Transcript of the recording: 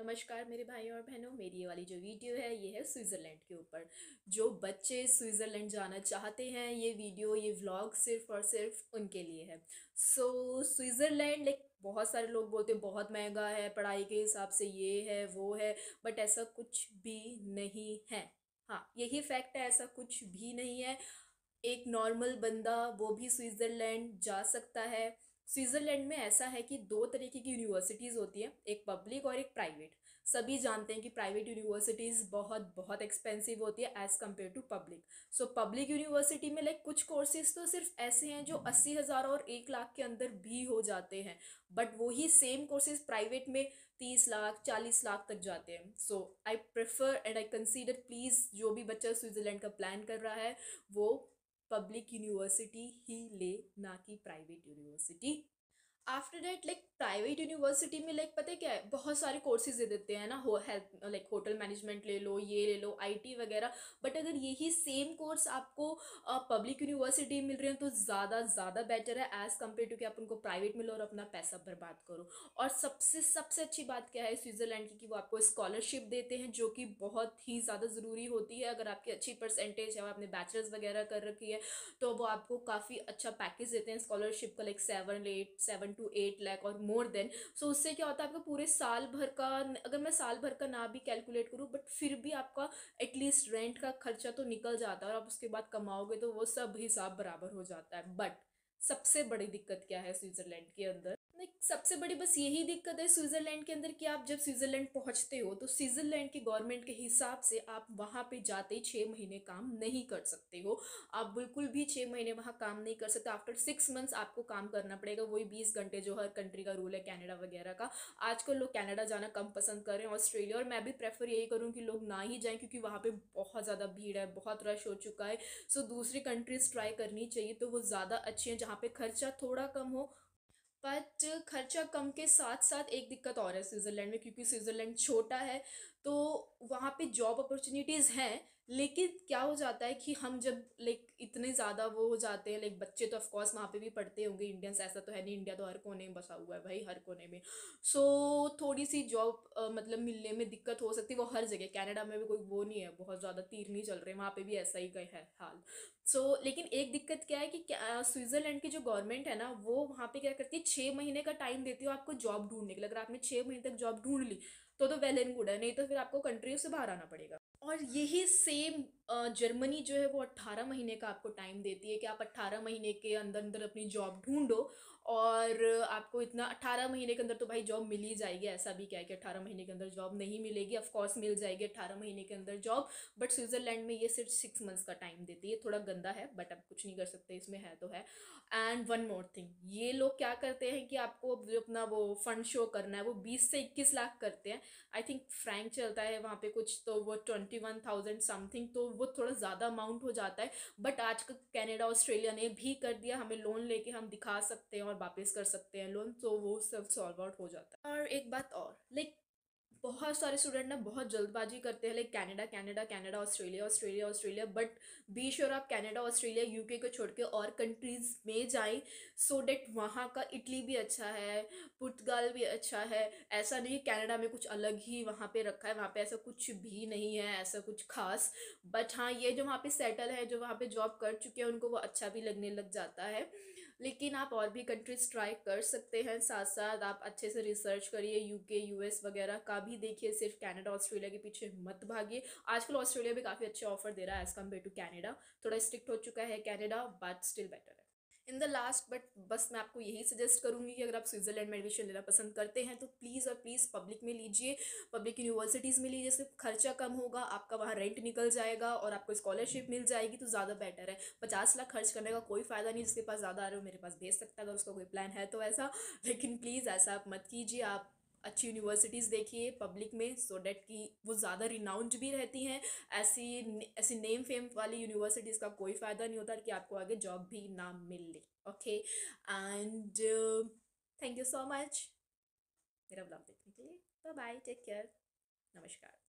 नमस्कार मेरे भाई और बहनों। मेरी ये वाली जो वीडियो है ये है स्विट्ज़रलैंड के ऊपर। जो बच्चे स्विट्ज़रलैंड जाना चाहते हैं, ये व्लॉग सिर्फ और सिर्फ उनके लिए है। स्विट्ज़रलैंड लाइक बहुत सारे लोग बोलते हैं बहुत महंगा है, पढ़ाई के हिसाब से ये है वो है, बट ऐसा कुछ भी नहीं है। हाँ, यही फैक्ट है, ऐसा कुछ भी नहीं है। एक नॉर्मल बंदा वो भी स्विट्ज़रलैंड जा सकता है। स्विट्ज़रलैंड में ऐसा है कि दो तरीके की यूनिवर्सिटीज़ होती हैं, एक पब्लिक और एक प्राइवेट। सभी जानते हैं कि प्राइवेट यूनिवर्सिटीज़ बहुत बहुत एक्सपेंसिव होती है as compare to public. Public university में लाइक कुछ कोर्सेज तो सिर्फ ऐसे हैं जो 80,000 और 1 लाख के अंदर भी हो जाते हैं, बट वही सेम कोर्सेज प्राइवेट में 30 लाख 40 लाख तक जाते हैं। I prefer and I consider, please जो भी बच्चा स्विट्ज़रलैंड का प्लान कर रहा है वो पब्लिक यूनिवर्सिटी ही ले, ना कि private university. After that like private university में लाइक पता है क्या है, बहुत सारे कोर्सेज दे देते हैं ना, हो हेल्थ लाइक होटल मैनेजमेंट ले लो, ये ले लो, आईटी वगैरह। बट अगर यही सेम कोर्स आपको पब्लिक यूनिवर्सिटी मिल रहे हैं तो ज़्यादा ज़्यादा बेटर है एज़ कम्पेयर टू कि आप उनको प्राइवेट में लो और अपना पैसा बर्बाद करो। और सबसे सबसे अच्छी बात क्या है स्विट्ज़रलैंड की, कि वो आपको स्कॉलरशिप देते हैं जो कि बहुत ही ज़्यादा ज़रूरी होती है। अगर आपकी अच्छी परसेंटेज है और आपने बैचलर्स वगैरह कर रखी है तो वो आपको काफ़ी अच्छा पैकेज देते हैं स्कॉलरशिप का, लाइक 7 to 8 लाख और मोर देन। उससे क्या होता है, आपका पूरे साल भर का, अगर मैं साल भर का ना भी कैलकुलेट करूँ बट फिर भी आपका एटलीस्ट रेंट का खर्चा तो निकल जाता है, और आप उसके बाद कमाओगे तो वो सब हिसाब बराबर हो जाता है। बट सबसे बड़ी दिक्कत क्या है स्विट्ज़रलैंड के अंदर, लाइक सबसे बड़ी बस यही दिक्कत है स्विट्ज़रलैंड के अंदर कि आप जब स्विट्ज़रलैंड पहुंचते हो तो स्विट्ज़रलैंड की गवर्नमेंट के हिसाब से आप वहां पे जाते ही 6 महीने काम नहीं कर सकते हो। आप बिल्कुल भी 6 महीने वहाँ काम नहीं कर सकते। आफ्टर 6 मंथ्स आपको काम करना पड़ेगा, वही 20 घंटे जो हर कंट्री का रूल है कनाडा वगैरह का। आजकल लोग कनाडा जाना कम पसंद कर रहे हैं, ऑस्ट्रेलिया, और मैं भी प्रेफर यही करूँ कि लोग ना ही जाएं क्योंकि वहाँ पे बहुत ज़्यादा भीड़ है, बहुत रश हो चुका है। दूसरी कंट्रीज ट्राई करनी चाहिए तो वो ज़्यादा अच्छी है जहाँ पे खर्चा थोड़ा कम हो। बट खर्चा कम के साथ साथ एक दिक्कत और है स्विट्ज़रलैंड में, क्योंकि स्विट्ज़रलैंड छोटा है तो वहाँ पे जॉब अपॉर्चुनिटीज़ हैं। लेकिन क्या हो जाता है कि हम जब लाइक इतने ज़्यादा वो हो जाते हैं, लाइक बच्चे तो ऑफकोर्स वहाँ पे भी पढ़ते होंगे, इंडियंस ऐसा तो है नहीं, इंडिया तो हर कोने में बसा हुआ है भाई, हर कोने में। थोड़ी सी जॉब मतलब मिलने में दिक्कत हो सकती है, वो हर जगह कनाडा में भी कोई वो नहीं है, बहुत ज़्यादा तीर नहीं चल रहे, वहाँ पे भी ऐसा ही है हाल। लेकिन एक दिक्कत क्या है कि स्विट्ज़रलैंड की जो गवर्नमेंट है ना वो वहाँ पे क्या करती है, 6 महीने का टाइम देती है आपको जॉब ढूंढने के लिए। अगर आपने 6 महीने तक जॉब ढूंढ ली तो वेल एंड गुड है, नहीं तो फिर आपको कंट्री से बाहर आना पड़ेगा। और यही सेम जर्मनी जो है वो 18 महीने का आपको टाइम देती है कि आप 18 महीने के अंदर अंदर अपनी जॉब ढूंढो। और आपको इतना 18 महीने के अंदर तो भाई जॉब मिल ही जाएगी, ऐसा भी क्या है कि 18 महीने के अंदर जॉब नहीं मिलेगी, ऑफ कोर्स मिल जाएगी 18 महीने के अंदर जॉब। बट स्विट्ज़रलैंड में ये सिर्फ 6 मंथ्स का टाइम देती है, थोड़ा गंदा है बट अब कुछ नहीं कर सकते, इसमें है तो है। एंड वन मोर थिंग, ये लोग क्या करते हैं कि आपको जो अपना वो फंड शो करना है वो 20 से 21 लाख करते हैं। आई थिंक फ्रैंक चलता है वहाँ पे कुछ, तो वो 21,000 समथिंग, तो वो थोड़ा ज़्यादा अमाउंट हो जाता है। बट आजकल कनाडा ऑस्ट्रेलिया ने भी कर दिया, हमें लोन लेके हम दिखा सकते हैं और वापस कर सकते हैं लोन, तो वो सब सॉल्व आउट हो जाता है। और एक बात और, लाइक बहुत सारे स्टूडेंट ना बहुत जल्दबाजी करते हैं, like Canada Canada Canada, Australia Australia Australia, but be sure आप कनाडा ऑस्ट्रेलिया यूके को छोड़ के और कंट्रीज में जाएं, सो डेट वहाँ का इटली भी अच्छा है, पुर्तगाल भी अच्छा है। ऐसा नहीं कनाडा में कुछ अलग ही वहाँ पे रखा है, वहाँ पे ऐसा कुछ भी नहीं है, ऐसा कुछ खास। बट हाँ, ये जो वहाँ पे सेटल है, जो वहाँ पे जॉब कर चुके हैं, उनको वो अच्छा भी लगने लग जाता है। लेकिन आप और भी कंट्रीज ट्राई कर सकते हैं, साथ साथ आप अच्छे से रिसर्च करिए, यूके यूएस वगैरह का भी देखिए, सिर्फ कनाडा ऑस्ट्रेलिया के पीछे मत भागिए। आजकल ऑस्ट्रेलिया भी काफ़ी अच्छे ऑफर दे रहा है एज़ कम्पेयर टू कनाडा, थोड़ा स्ट्रिक्ट हो चुका है कनाडा बट स्टिल बेटर है। इन द लास्ट बट बस मैं आपको यही सजेस्ट करूंगी कि अगर आप स्विट्ज़रलैंड में एडमिशन लेना पसंद करते हैं तो प्लीज़ और प्लीज़ पब्लिक में लीजिए, पब्लिक यूनिवर्सिटीज़ में लीजिए, सिर्फ खर्चा कम होगा, आपका वहाँ रेंट निकल जाएगा और आपको स्कॉलरशिप मिल जाएगी तो ज़्यादा बेटर है। 50 लाख खर्च करने का कोई फ़ायदा नहीं, जिसके पास ज़्यादा आ रहे हो मेरे पास भेज सकता है अगर उसका कोई प्लान है तो ऐसा। लेकिन प्लीज़ ऐसा आप मत कीजिए, आप अच्छी यूनिवर्सिटीज़ देखिए पब्लिक में, सो डैट कि वो ज़्यादा रिनाउंड भी रहती हैं। ऐसी ऐसी नेम फेम वाली यूनिवर्सिटीज़ का कोई फ़ायदा नहीं होता कि आपको आगे जॉब भी ना मिल ले। Okay, and thank you so much मेरा ब्लॉग देखने के लिए। बाय बाय, टेक केयर, नमस्कार।